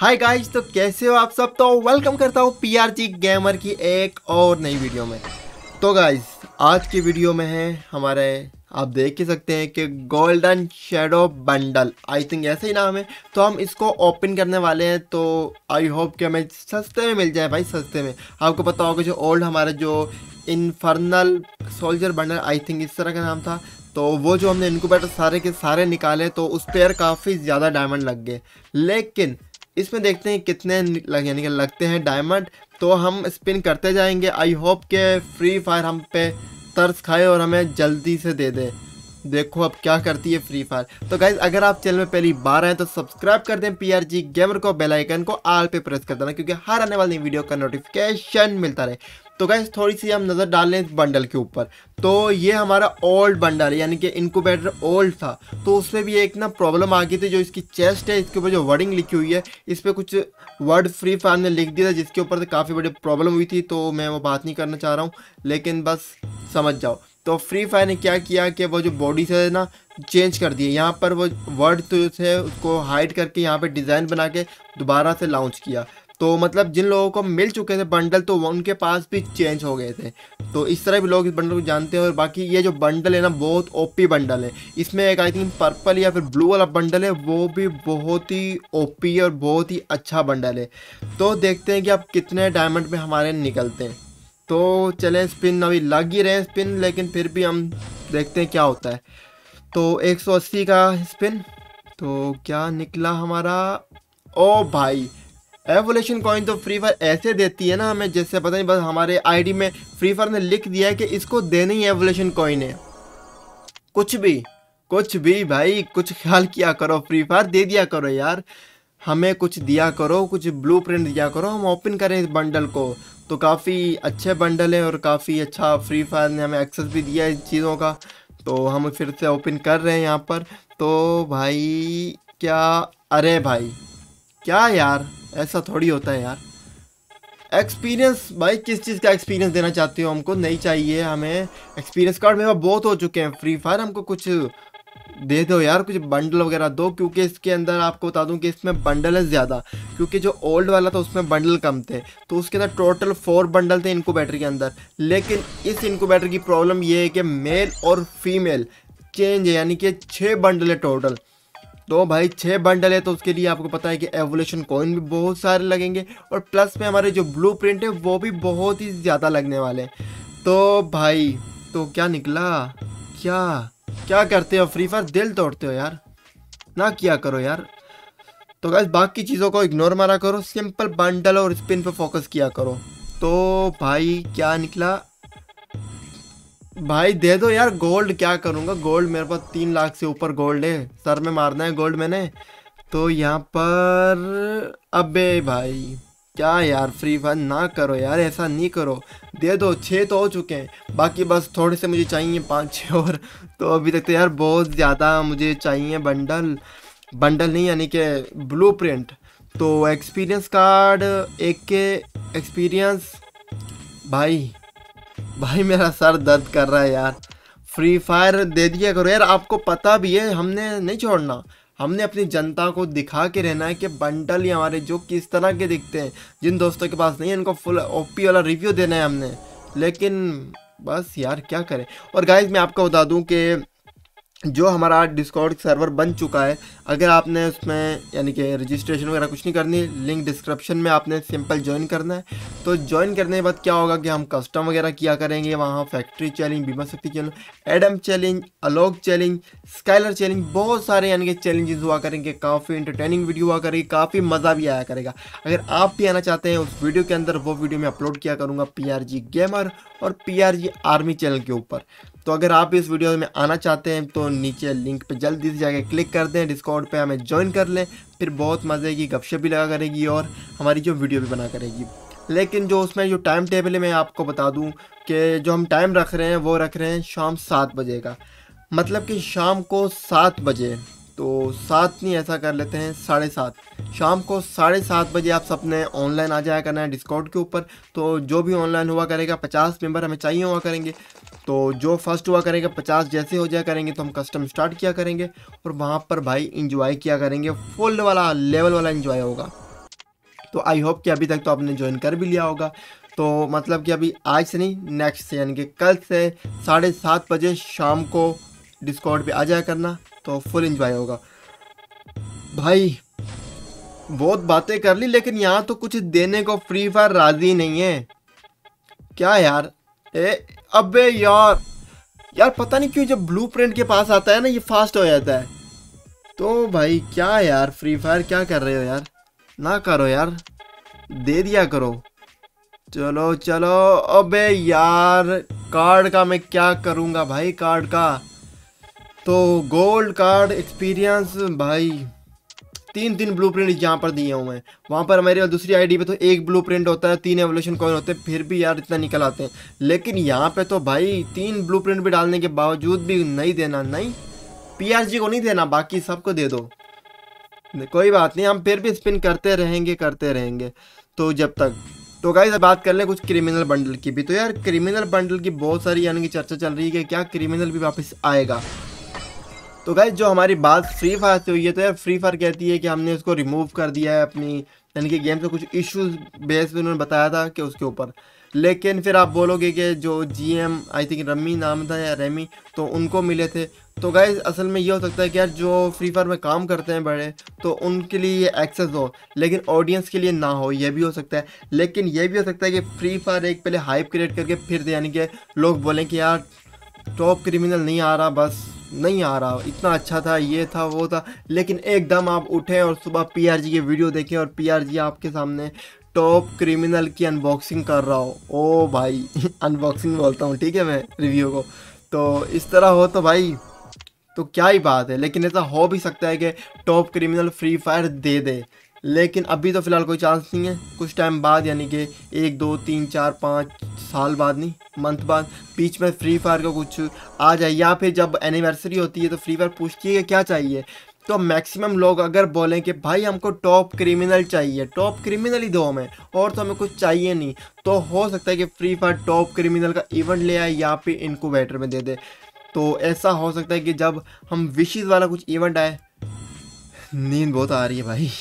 Hi guys, तो कैसे हो आप सब। तो वेलकम करता हूँ पीआरजी गेमर की एक और नई वीडियो में। तो गाइस, आज की वीडियो में है हमारे, आप देख ही सकते हैं कि golden shadow bundle, I think ऐसे ही नाम है। तो हम इसको ओपन करने वाले हैं। तो आई होप कि हमें सस्ते में मिल जाए भाई, सस्ते में। आपको पता होगा जो ओल्ड हमारा जो infernal soldier bundle, I think इस तरह का नाम था, तो वो जो हमने इनक्यूबेटर सारे के सारे निकाले तो उस पर यार काफ़ी ज़्यादा डायमंड लग गए। लेकिन इसमें देखते हैं कितने यानी कि लगते हैं डायमंड। तो हम स्पिन करते जाएंगे। आई होप के फ्री फायर हम पे तरस खाए और हमें जल्दी से दे दे। देखो अब क्या करती है फ्री फायर। तो गाइज, अगर आप चैनल में पहली बार आए तो सब्सक्राइब कर दें पीआरजी गेमर को, बेल आइकन को ऑल पे प्रेस कर देना, क्योंकि हर आने वाली वीडियो का नोटिफिकेशन मिलता रहे। तो गाइज, थोड़ी सी हम नज़र डाल लें इस बंडल के ऊपर। तो ये हमारा ओल्ड बंडल है, यानी कि इनक्यूबेटर ओल्ड था। तो उसमें भी एक ना प्रॉब्लम आ गई थी। जो इसकी चेस्ट है, इसके ऊपर जो वर्डिंग लिखी हुई है, इस पर कुछ वर्ड फ्री फायर ने लिख दिया था, जिसके ऊपर काफ़ी बड़ी प्रॉब्लम हुई थी। तो मैं वो बात नहीं करना चाह रहा हूँ, लेकिन बस समझ जाओ। तो फ्री फायर ने क्या किया कि वो जो बॉडी से ना चेंज कर दिए। यहाँ पर वो वर्ड तो थे, उसको हाइड करके यहाँ पे डिज़ाइन बना के दोबारा से लॉन्च किया। तो मतलब जिन लोगों को मिल चुके थे बंडल, तो वो उनके पास भी चेंज हो गए थे। तो इस तरह भी लोग इस बंडल को जानते हैं। और बाकी ये जो बंडल है ना, बहुत ओपी बंडल है। इसमें एक आई थिंक पर्पल या फिर ब्लू वाला बंडल है, वो भी बहुत ही ओपी और बहुत ही अच्छा बंडल है। तो देखते हैं कि अब कितने डायमंड में हमारे निकलते हैं। तो चलें, स्पिन अभी लग ही रहे हैं स्पिन, लेकिन फिर भी हम देखते हैं क्या होता है। तो 180 का स्पिन, तो क्या निकला हमारा। ओ भाई, एवोल्यूशन कॉइन तो फ्री फायर ऐसे देती है ना हमें, जैसे पता नहीं, बस हमारे आईडी में फ्री फायर ने लिख दिया है कि इसको देनी ही एवोल्यूशन कॉइन है। कुछ भी भाई, कुछ ख्याल किया करो, फ्री फायर दे दिया करो यार, हमें कुछ दिया करो, कुछ ब्लूप्रिंट दिया करो, हम ओपन करें इस बंडल को। तो काफ़ी अच्छे बंडल है और काफ़ी अच्छा फ्री फायर ने हमें एक्सेस भी दिया है इन चीज़ों का। तो हम फिर से ओपन कर रहे हैं यहाँ पर। तो भाई क्या, अरे भाई क्या यार, ऐसा थोड़ी होता है यार। एक्सपीरियंस भाई, किस चीज़ का एक्सपीरियंस देना चाहते हो हमको, नहीं चाहिए हमें एक्सपीरियंस कार्ड। मेरे पास बहुत हो चुके हैं फ्री फायर, हमको कुछ दे दो यार, कुछ बंडल वगैरह दो। क्योंकि इसके अंदर आपको बता दूं कि इसमें बंडल है ज़्यादा, क्योंकि जो ओल्ड वाला था उसमें बंडल कम थे। तो उसके अंदर टोटल 4 बंडल थे इनक्यूबेटर के अंदर। लेकिन इस इनक्यूबेटर की प्रॉब्लम ये है कि मेल और फीमेल चेंज है, यानी कि 6 बंडल है टोटल। तो भाई 6 बंडल है, तो उसके लिए आपको पता है कि एवोल्यूशन कॉइन भी बहुत सारे लगेंगे, और प्लस में हमारे जो ब्लू प्रिंट है वो भी बहुत ही ज़्यादा लगने वाले हैं। तो भाई, तो क्या निकला, क्या क्या करते हो फ्री फायर, दिल तोड़ते हो यार, ना किया करो यार। तो गाइस, बाकी चीज़ों को इग्नोर मारा करो, सिंपल बंडल और स्पिन पे फोकस किया करो। तो भाई क्या निकला, भाई दे दो यार गोल्ड। क्या करूँगा, गोल्ड मेरे पास 3 लाख से ऊपर गोल्ड है, सर में मारना है गोल्ड मैंने। तो यहाँ पर अबे भाई, क्या यार फ्री फायर ना करो यार, ऐसा नहीं करो, दे दो। 6 तो हो चुके हैं, बाकी बस थोड़े से मुझे चाहिए 5-6 और। तो अभी तक तो यार बहुत ज़्यादा मुझे चाहिए बंडल, बंडल नहीं यानी कि ब्लू प्रिंट। तो एक्सपीरियंस कार्ड, एक के एक्सपीरियंस, भाई भाई मेरा सर दर्द कर रहा है यार। फ्री फायर दे दिया करो यार, आपको पता भी है हमने नहीं छोड़ना, हमने अपनी जनता को दिखा के रहना है कि बंडल ही हमारे जो किस तरह के दिखते हैं। जिन दोस्तों के पास नहीं है उनको फुल ओपी वाला रिव्यू देना है हमने। लेकिन बस यार क्या करें। और गाइज, मैं आपको बता दूं कि जो हमारा डिस्कॉर्ड सर्वर बन चुका है, अगर आपने उसमें यानी कि रजिस्ट्रेशन वगैरह कुछ नहीं करनी, लिंक डिस्क्रिप्शन में आपने सिंपल ज्वाइन करना है। तो ज्वाइन करने के बाद क्या होगा कि हम कस्टम वगैरह किया करेंगे वहाँ, factory challenge, Bimasakti challenge, Adam challenge, Alok challenge, Skyler challenge, बहुत सारे यानी कि चैलेंजेस हुआ करेंगे। काफ़ी इंटरटेनिंग वीडियो हुआ करेगी, काफ़ी मज़ा भी आया करेगा। अगर आप भी आना चाहते हैं उस वीडियो के अंदर, वो वीडियो मैं अपलोड किया करूँगा पीआरजी गेमर और पीआरजी आर्मी चैनल के ऊपर। तो अगर आप इस वीडियो में आना चाहते हैं तो नीचे लिंक पे जल्दी से जाके क्लिक कर दें, डिस्कॉर्ड पे हमें ज्वाइन कर लें। फिर बहुत मज़े की गपशप भी लगा करेगी और हमारी जो वीडियो भी बना करेगी। लेकिन जो उसमें जो टाइम टेबल है, मैं आपको बता दूं कि जो हम टाइम रख रहे हैं वो रख रहे हैं शाम 7 बजे का, मतलब कि शाम को 7 बजे। तो 7 नहीं, ऐसा कर लेते हैं 7:30, शाम को 7:30 बजे आप सबने ऑनलाइन आ जाया करना है डिस्कॉर्ड के ऊपर। तो जो भी ऑनलाइन हुआ करेगा, 50 मेंबर हमें चाहिए हुआ करेंगे। तो जो फर्स्ट हुआ करेगा 50 जैसे हो जाया करेंगे, तो हम कस्टम स्टार्ट किया करेंगे और वहाँ पर भाई इंजॉय किया करेंगे, फुल वाला लेवल वाला इंजॉय होगा। तो आई होप कि अभी तक तो आपने ज्वाइन कर भी लिया होगा। तो मतलब कि अभी आज से नहीं, नेक्स्ट से यानी कि कल से 7:30 बजे शाम को डिस्कॉर्ड पे आ जाया करना, तो फुल एंजॉय होगा। भाई बहुत बातें कर ली, लेकिन यहाँ तो कुछ देने को फ्री फायर राजी नहीं है। क्या यार, अबे यार पता नहीं क्यों जब ब्लूप्रिंट के पास आता है ना ये फास्ट हो जाता है। तो भाई क्या यार, फ्री फायर क्या कर रहे हो यार, ना करो यार, दे दिया करो। चलो चलो, अबे यार कार्ड का मैं क्या करूँगा भाई, कार्ड का तो गोल्ड कार्ड एक्सपीरियंस भाई 3 ब्लूप्रिंट यहाँ पर दिए हूँ मैं। वहाँ पर मेरी दूसरी आईडी पे तो 1 ब्लूप्रिंट होता है, 3 एवोल्यूशन कॉइन होते हैं, फिर भी यार इतना निकल आते हैं। लेकिन यहाँ पे तो भाई 3 ब्लूप्रिंट भी डालने के बावजूद भी नहीं देना, नहीं पीआरजी को नहीं देना, बाकी सबको दे दो। कोई बात नहीं, हम फिर भी स्पिन करते रहेंगे तो जब तक। तो गाइस बात कर ले कुछ क्रिमिनल बंडल की भी। तो यार क्रिमिनल बंडल की बहुत सारी यानी कि चर्चा चल रही है कि क्या क्रिमिनल भी वापस आएगा। तो गाइस जो हमारी बात फ्री फायर से हुई है, तो यार फ्री फायर कहती है कि हमने उसको रिमूव कर दिया है अपनी यानी कि गेम से कुछ इश्यूज बेस पे उन्होंने बताया था कि उसके ऊपर। लेकिन फिर आप बोलोगे कि जो जीएम आई थिंक रमी नाम था या रेमी, तो उनको मिले थे। तो गाइस असल में ये हो सकता है कि यार जो फ्री फायर में काम करते हैं बड़े, तो उनके लिए ये एक्सेस हो, लेकिन ऑडियंस के लिए ना हो, ये भी हो सकता है। लेकिन ये भी हो सकता है कि फ्री फायर एक पहले हाइप क्रिएट करके फिर दे, यानी कि लोग बोलें कि यार टॉप क्रिमिनल नहीं आ रहा, बस नहीं आ रहा, इतना अच्छा था, ये था वो था, लेकिन एकदम आप उठे और सुबह पीआरजी की वीडियो देखें और पीआरजी आपके सामने टॉप क्रिमिनल की अनबॉक्सिंग कर रहा हो। ओ भाई अनबॉक्सिंग बोलता हूँ ठीक है मैं रिव्यू को, तो इस तरह हो तो भाई तो क्या ही बात है। लेकिन ऐसा हो भी सकता है कि टॉप क्रिमिनल फ्री फायर दे दे, लेकिन अभी तो फ़िलहाल कोई चांस नहीं है। कुछ टाइम बाद यानी कि 1 2 3 4 5 साल बाद, नहीं मंथ बाद, बीच में फ्री फायर का कुछ आ जाए, या फिर जब एनिवर्सरी होती है तो फ्री फायर पूछती है कि क्या चाहिए। तो मैक्सिमम लोग अगर बोलें कि भाई हमको टॉप क्रिमिनल चाहिए, टॉप क्रिमिनल ही दो हमें, और तो हमें कुछ चाहिए नहीं, तो हो सकता है कि फ्री फायर टॉप क्रिमिनल का इवेंट ले आए या फिर इनक्यूबेटर में दे दे। तो ऐसा हो सकता है कि जब हम विशेस वाला कुछ इवेंट आए, नींद बहुत आ रही है भाई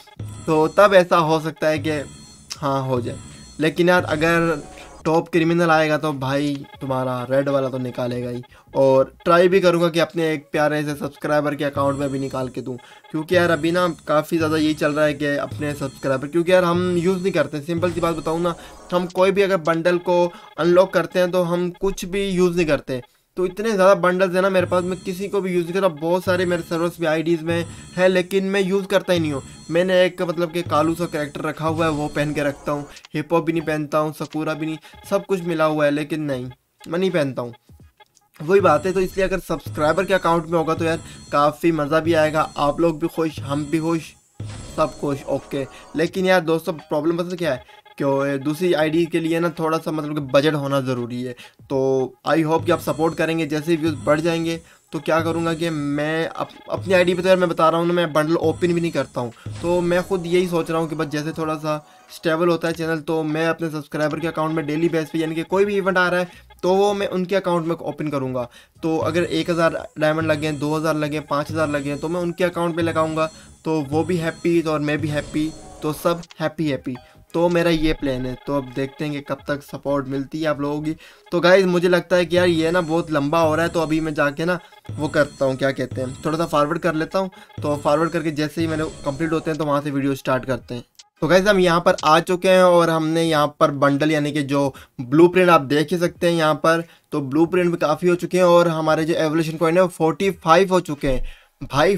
तो तब ऐसा हो सकता है कि हाँ हो जाए। लेकिन यार अगर टॉप क्रिमिनल आएगा तो भाई तुम्हारा रेड वाला तो निकालेगा ही, और ट्राई भी करूँगा कि अपने एक प्यारे से सब्सक्राइबर के अकाउंट में भी निकाल के दूँ, क्योंकि यार अभी ना काफ़ी ज़्यादा यही चल रहा है कि अपने सब्सक्राइबर, क्योंकि यार हम यूज़ नहीं करते। सिंपल सी बात बताऊँ ना, हम कोई भी अगर बंडल को अनलॉक करते हैं तो हम कुछ भी यूज़ नहीं करते। तो इतने ज़्यादा बंडल्स है ना मेरे पास, मैं किसी को भी यूज़ नहीं करता। बहुत सारे मेरे सर्वर्स भी आईडीज़ में है, लेकिन मैं यूज़ करता ही नहीं हूँ। मैंने एक मतलब कि कालू सा कैरेक्टर रखा हुआ है, वो पहन के रखता हूँ। हिप हॉप भी नहीं पहनता हूँ, सकूरा भी नहीं, सब कुछ मिला हुआ है, लेकिन नहीं मैं नहीं पहनता हूँ। वही बात है। तो इसलिए अगर सब्सक्राइबर के अकाउंट में होगा तो यार काफ़ी मज़ा भी आएगा, आप लोग भी खुश, हम भी खुश, सब खुश, ओके। लेकिन यार दोस्तों प्रॉब्लम पता क्या है, क्यों दूसरी आईडी के लिए ना थोड़ा सा मतलब कि बजट होना ज़रूरी है। तो आई होप कि आप सपोर्ट करेंगे। जैसे व्यूज़ बढ़ जाएंगे तो क्या करूँगा कि मैं अपनी आईडी पे तो यार मैं बता रहा हूँ ना, मैं बंडल ओपन भी नहीं करता हूँ। तो मैं खुद यही सोच रहा हूँ कि बस जैसे थोड़ा सा स्टेबल होता है चैनल, तो मैं अपने सब्सक्राइबर के अकाउंट में डेली बेस पे यानी कि कोई भी इवेंट आ रहा है तो वो मैं उनके अकाउंट में ओपन करूँगा। तो अगर 1000 डायमंड लगे, 2000 लगे, 5000 लगे, तो मैं उनके अकाउंट पे लगाऊंगा, तो वो भी हैप्पी और मैं भी हैप्पी, तो सब हैप्पी। तो मेरा ये प्लान है। तो अब देखते हैं कि कब तक सपोर्ट मिलती है आप लोगों की। तो गाइज मुझे लगता है कि यार ये ना बहुत लंबा हो रहा है, तो अभी मैं जाके ना वो करता हूँ, क्या कहते हैं, थोड़ा सा फॉरवर्ड कर लेता हूँ। तो फॉरवर्ड करके जैसे ही मैंने कंप्लीट होते हैं तो वहाँ से वीडियो स्टार्ट करते हैं। तो गाइज हम यहाँ पर आ चुके हैं और हमने यहाँ पर बंडल यानी कि जो ब्लूप्रिंट आप देख ही सकते हैं यहाँ पर, तो ब्लूप्रिंट भी काफ़ी हो चुके हैं और हमारे जो एवोल्यूशन कॉइन है वो 45 हो चुके हैं भाई,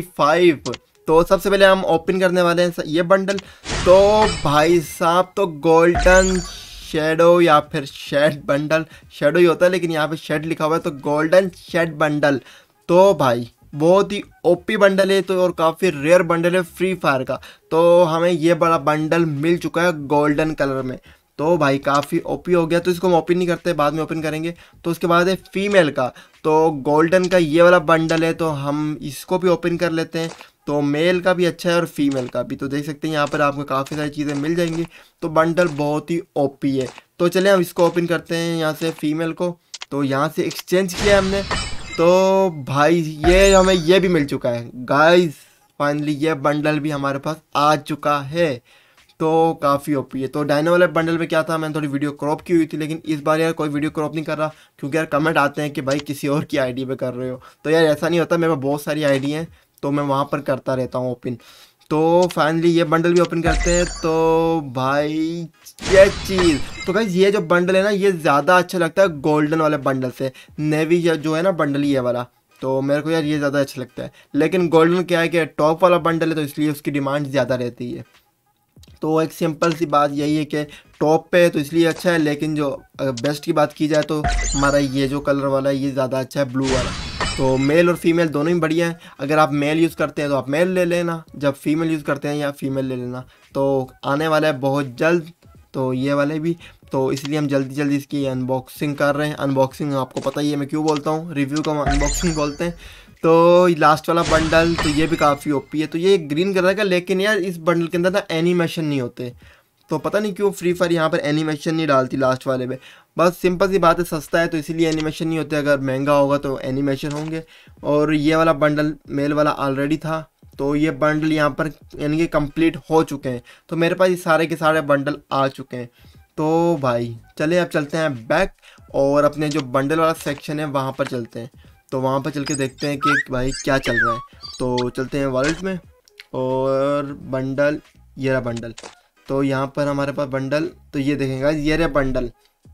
45। तो सबसे पहले हम ओपन करने वाले हैं ये बंडल। तो भाई साहब तो गोल्डन शेडो या फिर शेड बंडल, शेडो ही होता है लेकिन यहाँ पे शेड लिखा हुआ है, तो गोल्डन शेड बंडल। तो भाई बहुत ही ओपी बंडल है, तो और काफ़ी रेयर बंडल है फ्री फायर का। तो हमें ये बड़ा बंडल मिल चुका है गोल्डन कलर में। तो भाई काफ़ी ओपी हो गया। तो इसको हम ओपन नहीं करते, बाद में ओपन करेंगे। तो उसके बाद है फीमेल का, तो गोल्डन का ये वाला बंडल है, तो हम इसको भी ओपन कर लेते हैं। तो मेल का भी अच्छा है और फीमेल का भी, तो देख सकते हैं यहाँ पर आपको काफ़ी सारी चीज़ें मिल जाएंगी। तो बंडल बहुत ही ओपी है। तो चलिए हम इसको ओपन करते हैं यहाँ से फीमेल को। तो यहाँ से एक्सचेंज किया हमने, तो भाई ये हमें ये भी मिल चुका है गाइस। फाइनली ये बंडल भी हमारे पास आ चुका है। तो काफ़ी ओपी है। तो डायनो वाले बंडल में क्या था, मैंने थोड़ी वीडियो क्रॉप की हुई थी, लेकिन इस बार यार कोई वीडियो क्रॉप नहीं कर रहा, क्योंकि यार कमेंट आते हैं कि भाई किसी और की आईडी पे कर रहे हो। तो यार ऐसा नहीं होता, मेरे पास बहुत सारी आईडी हैं, तो मैं वहाँ पर करता रहता हूँ ओपन। तो फाइनली ये बंडल भी ओपन करते हैं। तो भाई ये चीज़, तो गाइस ये जो बंडल है ना, ये ज़्यादा अच्छा लगता है गोल्डन वाले बंडल से। नेवी जो है ना बंडल ये वाला, तो मेरे को यार ये ज़्यादा अच्छा लगता है। लेकिन गोल्डन क्या है कि टॉप वाला बंडल है, तो इसलिए उसकी डिमांड ज़्यादा रहती है। तो एक सिंपल सी बात यही है कि टॉप पे है तो इसलिए अच्छा है, लेकिन जो अगर बेस्ट की बात की जाए तो हमारा ये जो कलर वाला है ये ज़्यादा अच्छा है, ब्लू वाला। तो मेल और फीमेल दोनों ही बढ़िया है। अगर आप मेल यूज़ करते हैं तो आप मेल ले लेना, जब फीमेल यूज़ करते हैं या फीमेल ले लेना। तो आने वाला है बहुत जल्द, तो ये वाले भी, तो इसलिए हम जल्दी जल्दी इसकी अनबॉक्सिंग कर रहे हैं। अनबॉक्सिंग आपको पता ही है मैं क्यों बोलता हूँ, रिव्यू को हम अनबॉक्सिंग बोलते हैं। तो लास्ट वाला बंडल, तो ये भी काफ़ी ओपी है। तो ये ग्रीन कलर का, लेकिन यार इस बंडल के अंदर ना एनिमेशन नहीं होते, तो पता नहीं क्यों फ्री फायर यहाँ पर एनिमेशन नहीं डालती लास्ट वाले में। बस सिंपल सी बात है, सस्ता है तो इसीलिए एनिमेशन नहीं होते, अगर महंगा होगा तो एनिमेशन होंगे। और ये वाला बंडल मेल वाला ऑलरेडी था, तो ये बंडल यहाँ पर यानी कि कंप्लीट हो चुके हैं। तो मेरे पास ये सारे के सारे बंडल आ चुके हैं। तो भाई चले अब चलते हैं बैक, और अपने जो बंडल वाला सेक्शन है वहाँ पर चलते हैं। तो वहाँ पर चल के देखते हैं कि भाई क्या चल रहा है। तो चलते हैं वर्ल्ड में, और बंडल, ये रहा बंडल। तो यहाँ पर हमारे पास बंडल, तो ये देखेंगे ये रहा बंडल।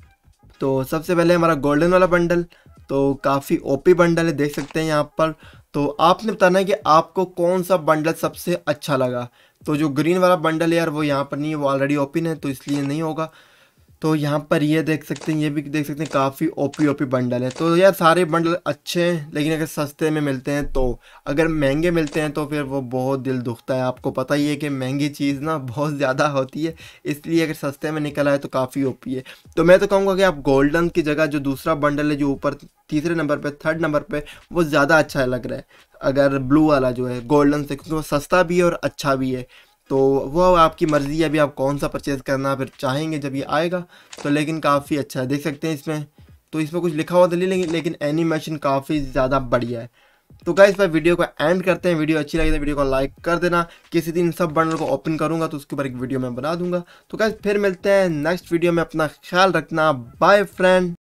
तो सबसे पहले हमारा गोल्डन वाला बंडल, तो काफ़ी ओपी बंडल है, देख सकते हैं यहाँ पर। तो आपने बताना है कि आपको कौन सा बंडल सबसे अच्छा लगा। तो जो ग्रीन वाला बंडल है यार वो यहाँ पर नहीं है, वो ऑलरेडी ओपन है, तो इसलिए नहीं होगा। तो यहाँ पर ये देख सकते हैं, ये भी देख सकते हैं, काफ़ी ओपी ओपी बंडल है। तो यार सारे बंडल अच्छे हैं, लेकिन अगर सस्ते में मिलते हैं तो, अगर महंगे मिलते हैं तो फिर वो बहुत दिल दुखता है। आपको पता ही है कि महंगी चीज़ ना बहुत ज़्यादा होती है, इसलिए अगर सस्ते में निकल आए तो काफ़ी ओपी है। तो मैं तो कहूँगा कि आप गोल्डन की जगह जो दूसरा बंडल है जो ऊपर तीसरे नंबर पर, थर्ड नंबर पर, वो ज़्यादा अच्छा लग रहा है अगर ब्लू वाला जो है गोल्डन से, क्योंकि वो सस्ता भी है और अच्छा भी है। तो वो आपकी मर्ज़ी है, अभी आप कौन सा परचेज़ करना फिर चाहेंगे जब ये आएगा। तो लेकिन काफ़ी अच्छा है, देख सकते हैं इसमें, तो इसमें कुछ लिखा हुआ तो नहीं, लेकिन एनिमेशन काफ़ी ज़्यादा बढ़िया है। तो गाइस पर वीडियो को एंड करते हैं। वीडियो अच्छी लगी तो वीडियो को लाइक कर देना। किसी दिन सब बंडल को ओपन करूँगा तो उसके ऊपर एक वीडियो मैं बना दूंगा। तो गाइस फिर मिलते हैं नेक्स्ट वीडियो में, अपना ख्याल रखना, बाय फ्रेंड।